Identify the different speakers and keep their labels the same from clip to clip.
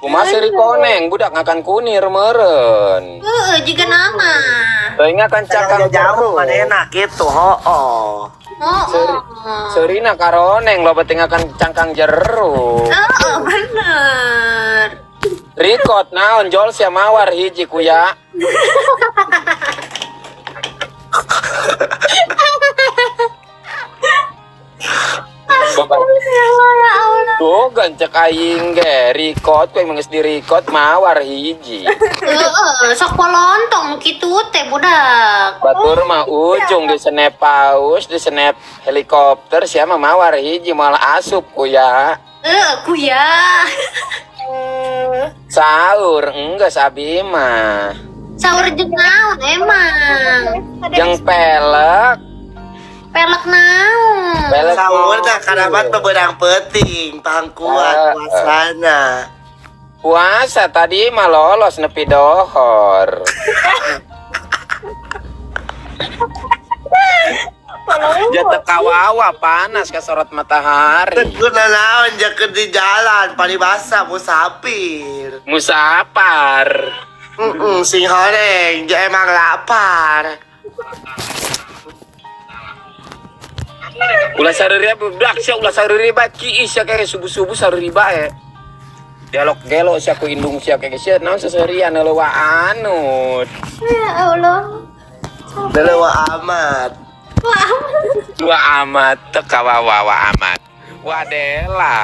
Speaker 1: Kumasih koneng budak ngakan kunir meren.
Speaker 2: Jika nama.
Speaker 1: Teuing ngakan cakang
Speaker 3: jauh pada enak gitu.
Speaker 1: Serina karoneng lo penting ngakan cangkang jeruk.
Speaker 2: Bener.
Speaker 1: Rikot naon jol sia mawar hiji kuya. Tuh gancek aing ge rikot kue menges di rikot mawar hiji.
Speaker 2: Sok polontong kitu teh budak.
Speaker 1: Batur mah ujung di snap paus di snap helikopter siapa mawar hiji malah asup kuya.
Speaker 2: Kuya.
Speaker 1: Sahur enggak sabi mah.
Speaker 2: Sahur jeung naon emang?
Speaker 1: Jeung pelek.
Speaker 2: Pelek naon?
Speaker 1: Pelek
Speaker 3: Sahur dah karabat beberang penting, pangkuat puasana.
Speaker 1: Puasa tadi mah lolos nepi dohor. Jatuh kawawa panas kesorot matahari.
Speaker 3: Teguna naon jaket di jalan, paribasa musafir.
Speaker 1: Musapar.
Speaker 3: Sing horeng, ja emang lapar.
Speaker 1: Ulah sareureub budak sia ulah sareureub ki sia kayak subuh-subuh sareureub bae. Dialog gelo sia ku indung sia kayak sia naon seserian leuwa anut.
Speaker 2: Ya Allah.
Speaker 3: Delewa amat.
Speaker 1: Wa amat teu kawawa amat. Wadela.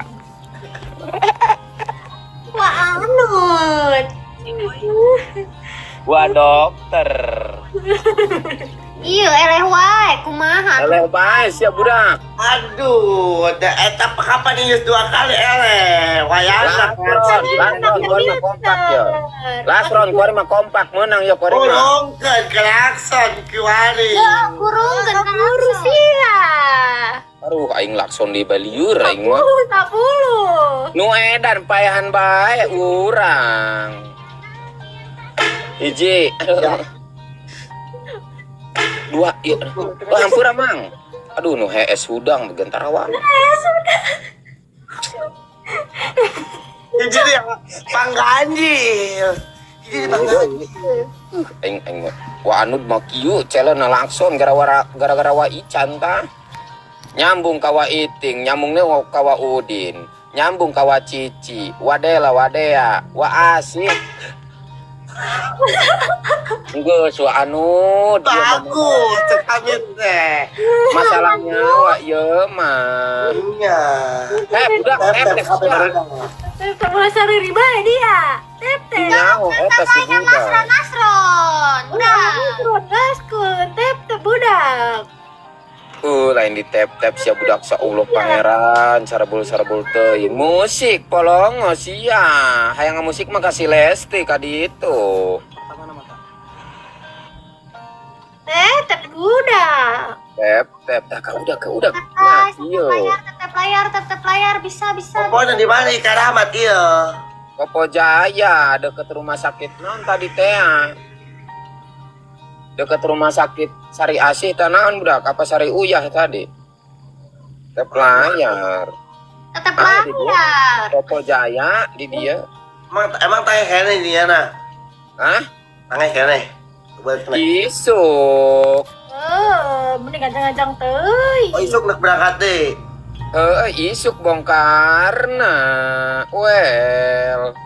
Speaker 2: Wah anut.
Speaker 1: Wa dokter.
Speaker 2: Iya eleh wae kumaha.
Speaker 1: Eleh bae sia budak.
Speaker 3: Aduh, eta kapan ieu 2 kali wayangna.
Speaker 1: Lasron kori mah kompak ya. Lasron kori mah kompak menang ya kori mah.
Speaker 3: Kurungkeun klakson kiwari.
Speaker 2: Kurungkeun kaburu sia.
Speaker 1: Aduh aing lakson di Balieur aing mah.
Speaker 2: 10.
Speaker 1: Nu edan paehan bae urang. Hiji. Dua, iya. Oh, hampura mang. Aduh, nu HS hudang begentara wae.
Speaker 3: Jadi pangganjil. Jadi pangganjil.
Speaker 1: Aing wa anud mah kieu celana lakson gara-gara wa ican tah. Nyambung ka wa iting, nyambungnya ka wa udin, nyambung ka wa cici, wadela wadea, wa asih. Geus wa anud.
Speaker 3: Bagus, cekamit teh.
Speaker 1: Masalahnya wa ieu mah.
Speaker 3: Iya.
Speaker 1: Budak tep
Speaker 2: Mulai sariri bae dia. Tep.
Speaker 1: nyaho eta si budak.
Speaker 2: Nasron. Nasron. Tep budak.
Speaker 1: Lain di tep-tep sia budak sa Allah pangeran sarabul teuing musik polongo sia hayang musik mah kasih Lesti ka ditu
Speaker 2: Tep budak.
Speaker 1: tep ka udah nah ieu
Speaker 2: Tep layar bisa.
Speaker 3: Pokoknya di mana Karamat ieu?
Speaker 1: Popo Jaya deket rumah sakit non tadi teh deket rumah sakit Sari Asih tanahan budak apa Sari Uyah tadi tep layar
Speaker 2: Tep layar.
Speaker 1: Popo Jaya di dia
Speaker 3: Emang tanya kene dia na?
Speaker 1: hah
Speaker 3: Tanya kene.
Speaker 1: isuk
Speaker 2: Mending ngajang-ngajang teuy.
Speaker 3: Oh isuk nak berangkat deh.
Speaker 1: Isuk bongkarna well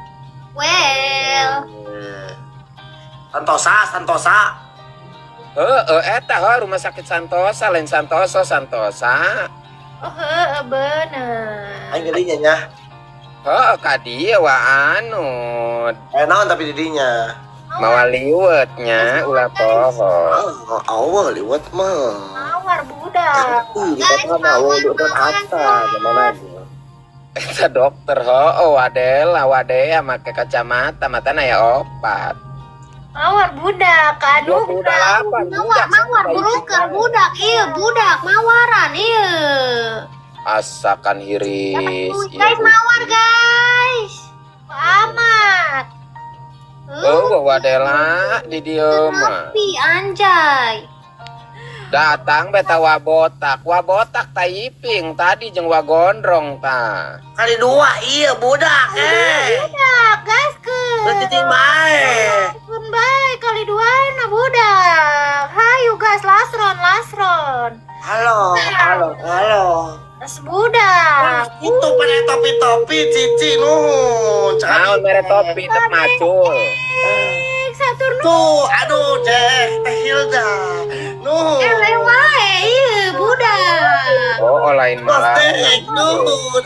Speaker 3: Santosa.
Speaker 1: Eta rumah sakit Santosa lain Santosa
Speaker 2: Oh bener.
Speaker 3: Aing gedinya nya.
Speaker 1: Kadieu wa anud
Speaker 3: Naon tapi didinya.
Speaker 1: mawa liwetnya ulah pohon
Speaker 3: Awal liwat mah.
Speaker 2: Mawar budak.
Speaker 3: Di kota mah awal liwat apa gimana aja.
Speaker 1: eta dokter wadea make kacamata matana ya opat
Speaker 2: Mawar budak. Aduh.
Speaker 1: 28
Speaker 2: Mawar buruker budak. Iya budak mawaran iya.
Speaker 1: asakan hiris
Speaker 2: Guys mawar guys. Amat.
Speaker 1: wadela di dieu mah
Speaker 2: Tapi anjay.
Speaker 1: datang beta wabotak taiping tadi jeung wagondrong ta
Speaker 3: Kali 2 iya budak. Nuhun.
Speaker 1: Naon mere topi tep macul.
Speaker 2: Saturn
Speaker 3: Tuh, aduh, Teh Hilda. Nuhun.
Speaker 2: wae iya budak.
Speaker 1: Oh, lain
Speaker 3: Bos
Speaker 1: malah.
Speaker 3: Teh, nuhun.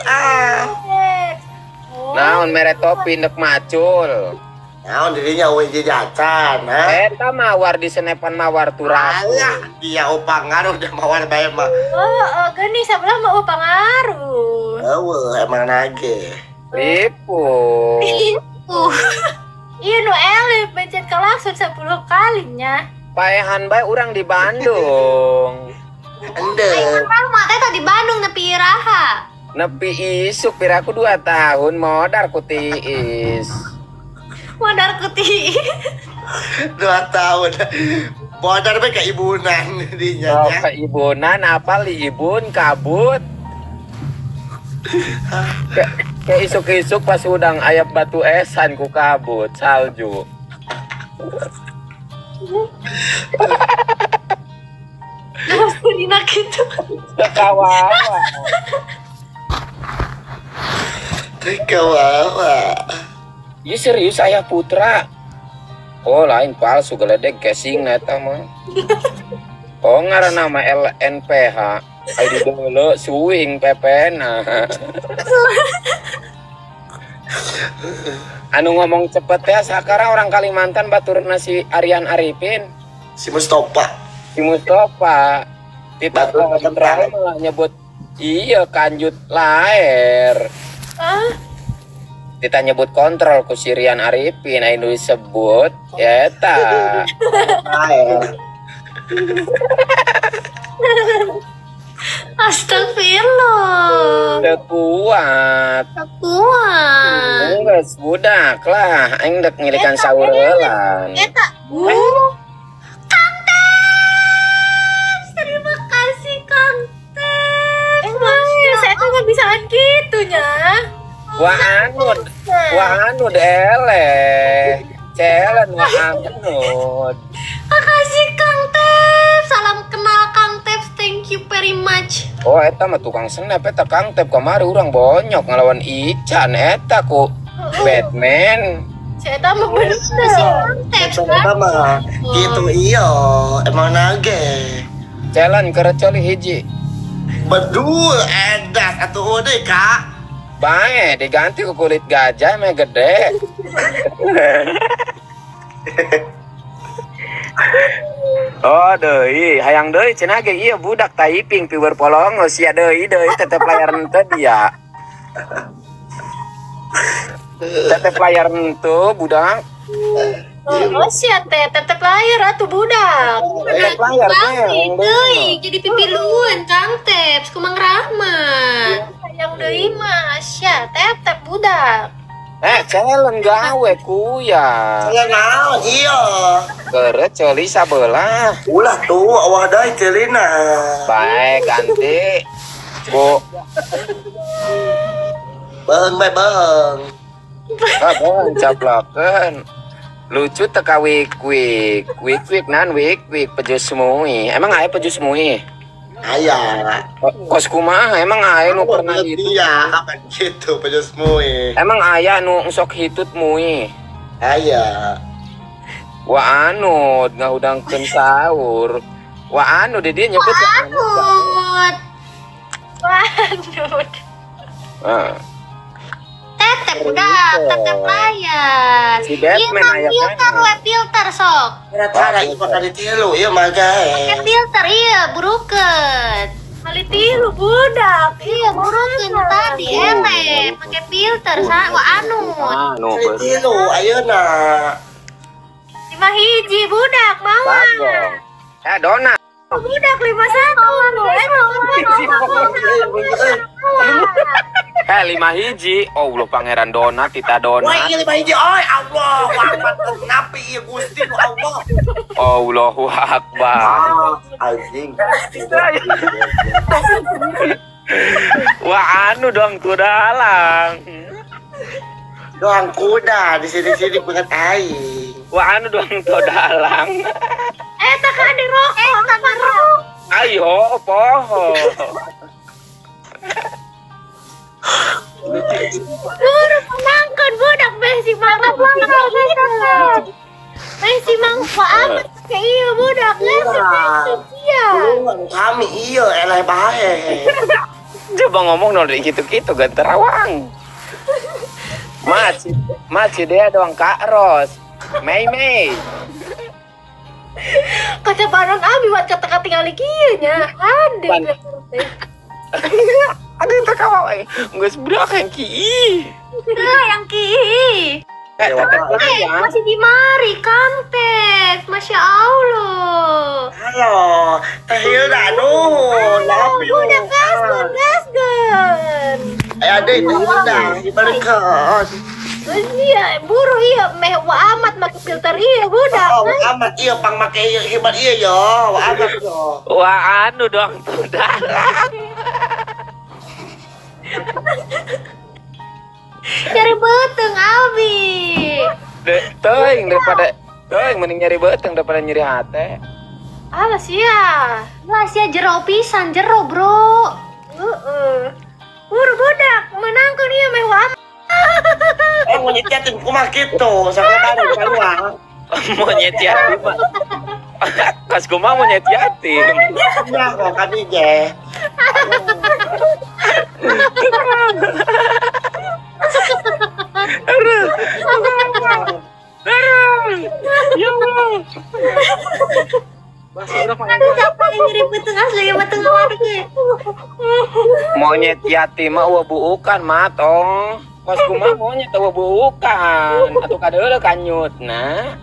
Speaker 1: Naon mere topi nek macul.
Speaker 3: Naon dirinya we jajan, ha?
Speaker 1: Eta mawar di senepan mawar turap.
Speaker 3: Alah, dia upang ngaruh udah mawar bae mah.
Speaker 2: Gini sebelah mau pengaruh.
Speaker 3: Emang nage.
Speaker 1: Ripu.
Speaker 2: Iya nu elif pencet kelakson 10 kalinya.
Speaker 1: Paehan bae urang di Bandung.
Speaker 3: Ende.
Speaker 2: Kan mata tadi Bandung nepi iraha.
Speaker 1: Nepi isuk piraku 2 tahun modar ku tiis.
Speaker 2: Modar kuti.
Speaker 3: 2 tahun. Bodar bae ka ibunan dinya
Speaker 1: Oh,
Speaker 3: nya.
Speaker 1: ke ibunan apal ibun kabut. Ke isuk-isuk pas udang ayam batu esan ku kabut salju.
Speaker 2: Dina gitu.
Speaker 1: Kawawa.
Speaker 3: Kawawa.
Speaker 1: Iya serius ayah putra. Oh lain palsu geledek casing neta mah. Oh ngaranna nama LNPH. Ayo dulu swing pepena. Anu ngomong cepet ya sekarang orang Kalimantan baturna si Aryan Arifin,
Speaker 3: Si Mustofa.
Speaker 1: si Mustafa. Kita
Speaker 3: Batur
Speaker 1: terakhir malah nyebut iya kanjut lahir. Kita nyebut kontrol ku si Rian Arifin, ayo disebut ya eta.
Speaker 2: Astagfirullah.
Speaker 1: Udah kuat.
Speaker 2: Kuat.
Speaker 1: Enggak budak lah, aing dek ngilikan sahur heula.
Speaker 2: Eta. Kang Teps. Terima kasih Kang Teps. Saya tuh nggak bisa gitunya.
Speaker 1: Wah anu dele. Celen wah anud.
Speaker 2: Makasih Kang Teps. Salam kenal Kang Teps. Thank you very much.
Speaker 1: Oh eta mah tukang snap eta Kang Tep kamari urang bonyok ngelawan Ican eta ku Batman.
Speaker 2: Saya tak mau bener si Kang Teps kan.
Speaker 3: Sama gitu iya, emang nage.
Speaker 1: Celen kerecoli hiji.
Speaker 3: Bedul edas atuh deh Kak.
Speaker 1: Bae diganti ku kulit gajah mah gede. Oh deui, hayang deui cenah ge ieu budak Taiping piwer polongo sia deui tetep layar henteu dia. Tetep layar henteu budak.
Speaker 2: Oh sia teh tetep lahir atuh budak.
Speaker 1: Tetep layar teh.
Speaker 2: Deui jadi pipiluan Kang Teps ku Mang Rahmat. Hayang deui mah sia tetep budak.
Speaker 1: Celen gawe kuya.
Speaker 3: Saya naon iya.
Speaker 1: Kerecoli sabelah.
Speaker 3: Ulah tuh awah dai celina.
Speaker 1: Baik ganti. Bu.
Speaker 3: Beung bae beung.
Speaker 1: Abang caplokeun. Lucu teka wik-wik. Wik-wik nan wik-wik pejus mui. Emang aya pejus mui?
Speaker 3: Aya.
Speaker 1: Kos kumaha emang aya nu pernah gitu.
Speaker 3: Iya, apa gitu pejus mui.
Speaker 1: Emang aya nu sok hitut mui.
Speaker 3: Aya.
Speaker 1: Wah anu ngahudangkeun sahur. Wah anu di dieu nyebut
Speaker 2: Anut. Anut.
Speaker 1: Ah.
Speaker 2: Tetep budak, tetep layar.
Speaker 1: Si Batman aya
Speaker 2: filter
Speaker 1: kan.
Speaker 2: we filter sok.
Speaker 3: Cara ieu mah kali tilu ieu mah
Speaker 2: Pakai
Speaker 3: gae.
Speaker 2: filter iya burukeun. Kali tilu budak. Iya burukeun tadi pakai filter wah anut.
Speaker 1: Anu
Speaker 3: Kali tilu ayeuna.
Speaker 2: 5 hiji budak mau.
Speaker 1: bagong. Dona.
Speaker 2: Budak 51.
Speaker 1: Lima hiji. Oh ulah pangeran donat tita
Speaker 3: Wah,
Speaker 1: donat.
Speaker 3: ieu lima hiji oi Allah, wapat napi ieu Gusti nu Allah.
Speaker 1: Allahu akbar.
Speaker 3: Anjing.
Speaker 1: Wah anu dong tuh dalang.
Speaker 3: Doang kuda di sini-sini banget aing.
Speaker 1: Wah anu dong tuh dalang.
Speaker 2: Tak ada rokok. Tak ada rokok.
Speaker 1: Ayo poho.
Speaker 2: Buru menangkan budak besi mangkat besi mangkat amat kayak iya budak iya.
Speaker 3: Kami iya eleh bae.
Speaker 1: Coba ngomong nol gitu-gitu gak terawang. Masih dia doang Kak Ros. Mei.
Speaker 2: Kaca panon abi buat kata-kata tinggal kieu nya. Ade.
Speaker 1: Aduh itu kawan. Nggak sebelah yang ki.
Speaker 2: Yang ki. Masih di mari kantek. Masya Allah.
Speaker 3: Halo, Teh Hilda nuhun.
Speaker 2: Udah gaskan.
Speaker 3: Adik Teh Hilda dibalik kos.
Speaker 2: Iya, buru iya meh wa amat make filter iya budak.
Speaker 3: Oh, amat iya pang make hebat iya yo, wa amat yo.
Speaker 1: Wah anu doang tuh dalang.
Speaker 2: Cari beteng abi.
Speaker 1: Teuing mending nyari beteng daripada nyari hati.
Speaker 2: Apa sih ya? Lah sia jero pisan jero, Bro. Buru budak menangkan iya meh wa amat.
Speaker 3: Monyet yatim kumah gitu, sampai baru keluar.
Speaker 1: Monyet yatim. Kas kumah monyet yatim.
Speaker 3: Ya kok kami je.
Speaker 1: Ya Allah.
Speaker 2: Siapa yang ngirim beteng asli ya beteng warga?
Speaker 1: Monyet yatim mah bukan matong. Pas kumah monyet bukan. Atuh kadeuleu kanyut nah.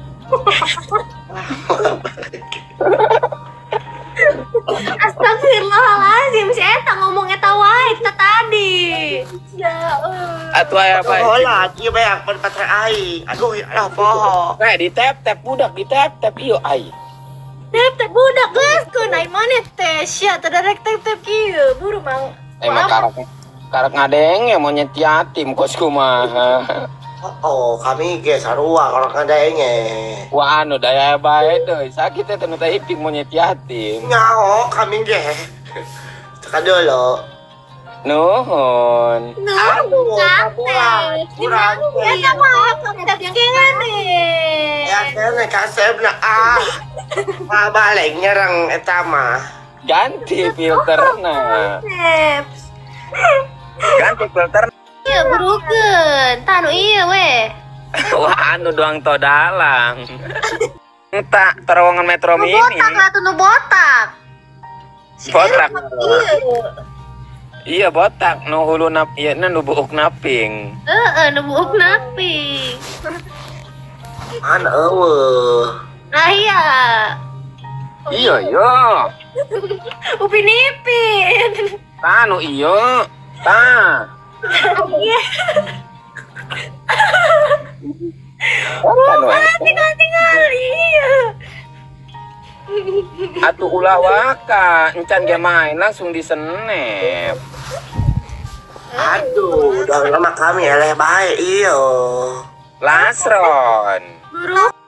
Speaker 2: Astagfirullahaladzim, si Eta ngomong Eta wae Eta tadi. Ya
Speaker 1: Atuh aya apa?
Speaker 3: Hola, dia banyak berpatra ai. Aduh, ya poho.
Speaker 1: Di tap budak di tap iyo ai.
Speaker 2: Tep budak gaskeun ai maneh teh sia teh darek tep kieu buru mang.
Speaker 1: Emang karak ngadeng ya monyet yatim kos kumaha.
Speaker 3: Oh, kami ge sarua kalau kadenge.
Speaker 1: Wah anu daya bae deui sakit teh nu teh iping monyet yatim.
Speaker 3: Nyao kami ge. Tekan dulu.
Speaker 1: Nuhun.
Speaker 3: Aduh, kurang.
Speaker 2: Eta mah tep kengane.
Speaker 3: Ya kene kasebna mah balik nyerang eta mah.
Speaker 1: Ganti filterna.
Speaker 2: Tips.
Speaker 1: Ganti filter.
Speaker 2: Iya burukeun, tanu iya we.
Speaker 1: Wah anu doang to dalang. Entah terowongan metro mini.
Speaker 2: Botak lah tuh nu botak.
Speaker 1: Botak.
Speaker 2: Iya.
Speaker 1: Iya botak nu hulu ieu nu buuk naping.
Speaker 2: Nu buuk naping.
Speaker 3: An eueuh.
Speaker 2: Nah iya.
Speaker 1: Iya.
Speaker 2: Upin Ipin.
Speaker 1: Tanu iyo. Ta.
Speaker 2: Iya. Tinggal iya.
Speaker 1: Atuh ulah waka, encan ge main langsung disenep.
Speaker 3: Aduh, udah lama kami eleh bae iyo.
Speaker 1: Lasron.
Speaker 2: Buru